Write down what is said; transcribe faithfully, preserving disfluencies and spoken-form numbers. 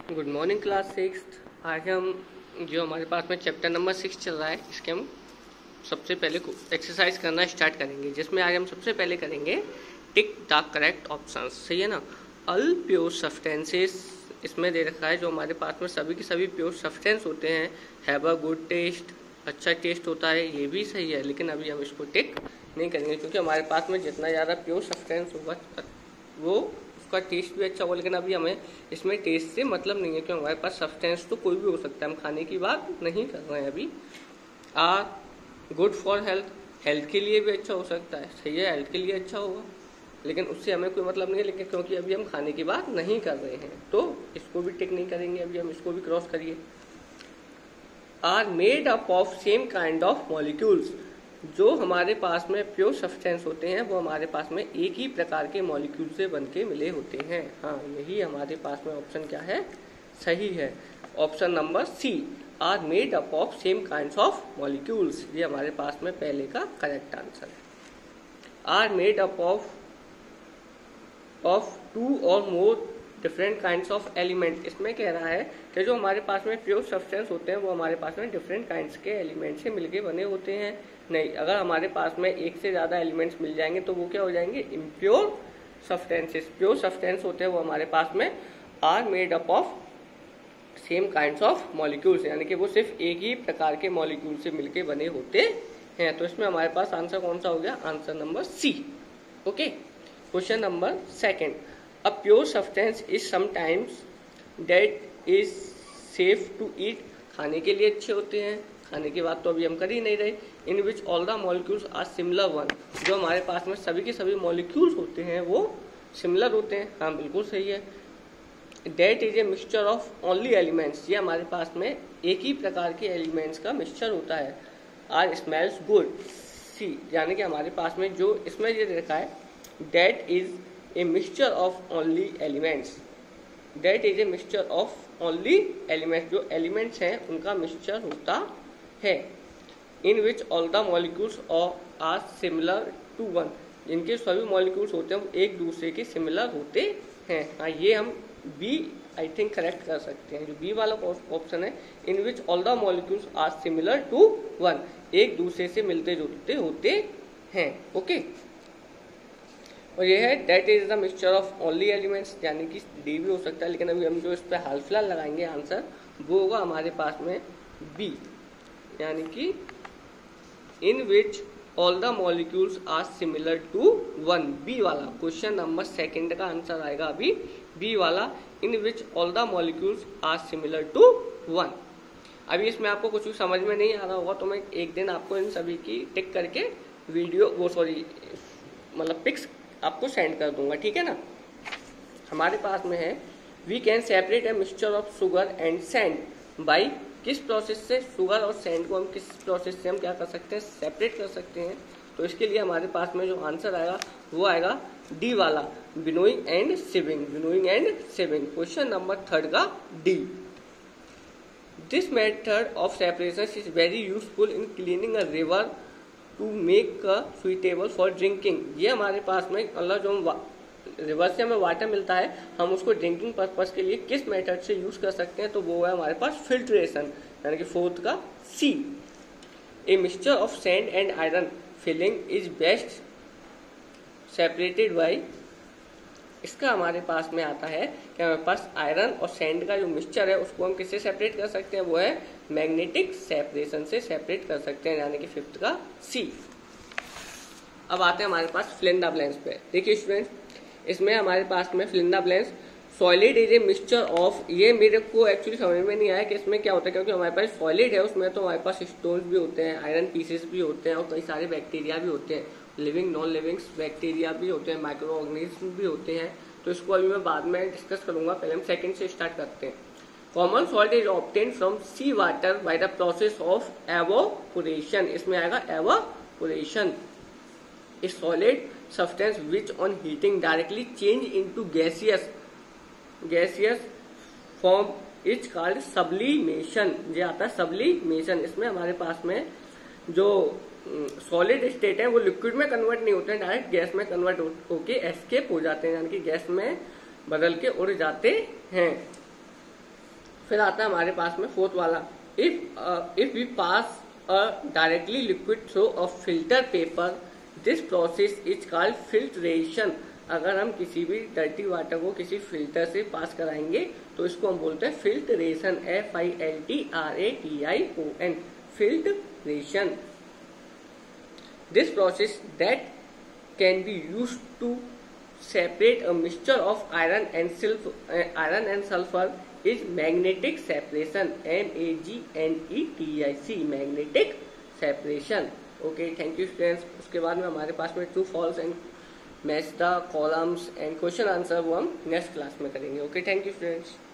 Good morning class six. आज हम जो हमारे पास में चैप्टर नंबर सिक्स चल रहा है, इसके हम सबसे पहले एक्सरसाइज करना स्टार्ट करेंगे, जिसमें आज हम सबसे पहले करेंगे टिक द करेक्ट ऑप्शंस। सही है ना। ऑल प्योर सब्सटेंसेस इसमें दे रखा है, जो हमारे पास में सभी के सभी प्योर सब्सटेंस होते हैं, हैव अ गुड टेस्ट, अच्छा टेस्ट होता है, ये भी सही है। लेकिन अभी हम इसको टिक नहीं करेंगे, क्योंकि हमारे पास में जितना ज़्यादा प्योर सब्सटेंस होगा वो उसका टेस्ट भी अच्छा होगा। लेकिन अभी हमें इसमें टेस्ट से मतलब नहीं है, क्योंकि हमारे पास सब्सटेंस तो कोई भी हो सकता है, हम खाने की बात नहीं कर रहे हैं अभी। Are good for health, health के लिए भी अच्छा हो सकता है, सही है, हेल्थ के लिए अच्छा होगा, लेकिन उससे हमें कोई मतलब नहीं है। लेकिन क्योंकि अभी हम खाने की बात नहीं कर रहे हैं तो इसको भी टिक नहीं करेंगे, अभी हम इसको भी क्रॉस करिए। Are made up of same kind of molecules, जो हमारे पास में प्योर सब्सटेंस होते हैं वो हमारे पास में एक ही प्रकार के मॉलिक्यूल से बनके मिले होते हैं। हाँ, यही हमारे पास में ऑप्शन क्या है, सही है, option number C, are made up of same kinds of molecules, ये हमारे पास में पहले का करेक्ट आंसर है। Are made up of of two और more different kinds of element, इसमें कह रहा है कि जो हमारे पास में प्योर सब्सटेंस होते हैं वो हमारे पास में डिफरेंट काइंड्स के एलिमेंट से मिलके बने होते हैं। नहीं, अगर हमारे पास में एक से ज़्यादा एलिमेंट्स मिल जाएंगे तो वो क्या हो जाएंगे, इम्प्योर सब्सटेंसेस। प्योर सब्सटेंस होते हैं वो हमारे पास में are made up of same kinds of molecules, यानी कि वो सिर्फ एक ही प्रकार के मॉलिक्यूल से मिलके बने होते हैं। तो इसमें हमारे पास आंसर कौन सा हो गया, answer number C. Okay, question number second, a pure substance is sometimes that is safe to eat, खाने के लिए अच्छे होते हैं, खाने की बात तो अभी हम कर ही नहीं रहे। In which all the molecules are similar one, जो हमारे पास में सभी के सभी मॉलिक्यूल्स होते हैं वो सिमिलर होते हैं। हाँ, बिल्कुल सही है। That is a mixture of only elements, ये हमारे पास में एक ही प्रकार के एलिमेंट्स का मिक्सचर होता है। आर स्मेल्स गुड, सी, यानी कि हमारे पास में जो इसमें ये देखा है that is a mixture of only elements, that is a mixture of only elements, जो एलिमेंट्स हैं उनका मिक्सचर होता है। In which all the molecules are similar to one, जिनके सभी मॉलिक्यूल्स होते हैं वो एक दूसरे के सिमिलर होते हैं। हाँ, ये हम बी आई थिंक करेक्ट कर सकते हैं, जो बी वाला ऑप्शन है, in which all the molecules are similar to one, एक दूसरे से मिलते जुलते होते हैं। ओके, और ये है that is the mixture of only elements, यानी कि डी भी हो सकता है, लेकिन अभी हम जो इस पर हाल फिलहाल लगाएंगे आंसर वो होगा हमारे पास में बी, यानी कि in which all the molecules are similar to one, B वाला। क्वेश्चन नंबर सेकंड का आंसर आएगा अभी बी वाला, in which all the molecules are similar to one. अभी इसमें आपको कुछ भी समझ में नहीं आ रहा होगा तो मैं एक दिन आपको इन सभी की टिक करके वीडियो वो सॉरी मतलब पिक्स आपको सेंड कर दूंगा, ठीक है ना। हमारे पास में है we can separate a mixture of sugar and sand by, किस प्रोसेस से शुगर और सैंड को हम किस प्रोसेस से हम क्या कर सकते हैं, सेपरेट कर सकते हैं। तो इसके लिए हमारे पास में जो आंसर आएगा वो आएगा डी वाला, winnowing and sieving, winnowing and sieving, question number third का D. This method of separation is very useful in cleaning a river to make suitable for drinking, ये हमारे पास में मतलब जो रिवर से हमें वाटर मिलता है हम उसको ड्रिंकिंग पर्पस के लिए किस मेथड से यूज कर सकते हैं, तो वो है हमारे पास फिल्ट्रेशन, यानी कि फोर्थ का C. A mixture of sand and iron filing is best separated by, इसका हमारे पास में आता है कि हमारे पास आयरन और सैंड का जो मिक्सचर है उसको हम किससे सेपरेट कर सकते हैं, वो है मैग्नेटिक सेपरेशन से सेपरेट कर सकते हैं, यानी कि फिफ्थ का सी। अब आते हैं हमारे पास फिल इन द ब्लैंक्स पे। देखिए स्टूडेंट, इसमें हमारे पास में fill in the blanks solid is a mixture of, ये मेरे को एक्चुअली समझ में नहीं आया कि इसमें क्या होता है, क्योंकि हमारे पास सॉलिड है उसमें तो हमारे पास स्टोन्स भी होते हैं, आयरन पीसेस भी होते हैं और कई सारे बैक्टीरिया भी होते हैं, लिविंग नॉन लिविंग बैक्टीरिया भी होते हैं, माइक्रो ऑर्गेनिज्म भी होते हैं। तो इसको अभी मैं बाद में डिस्कस करूंगा, पहले हम सेकंड से स्टार्ट करते हैं। Common salt is obtain from sea water by the process of evaporation, इसमें आएगा evaporation. A solid substance which on heating directly change into gaseous gaseous form is called sublimation, ये आता है सब्लिमेशन। इसमें हमारे पास में जो सॉलिड स्टेट है वो लिक्विड में कन्वर्ट नहीं होते हैं, डायरेक्ट गैस में कन्वर्ट होके एस्केप हो जाते हैं, यानी कि गैस में बदल के उड़ जाते हैं। फिर आता है हमारे पास में फोर्थ वाला, if if we pass a directly liquid through a filter paper, this process is called filtration. अगर हम किसी भी डर्टी वाटर को किसी फिल्टर से पास कराएंगे तो इसको हम बोलते हैं filtration, F I L T R A T I O N, filtration. This process that can be used to separate a mixture of iron and sulfur, uh, iron and sulfur is magnetic separation, M A G N E T I C, magnetic separation। Okay, thank you students. उसके बाद में हमारे पास में true false and match the columns and question answer वो हम next class में करेंगे। Okay, thank you students.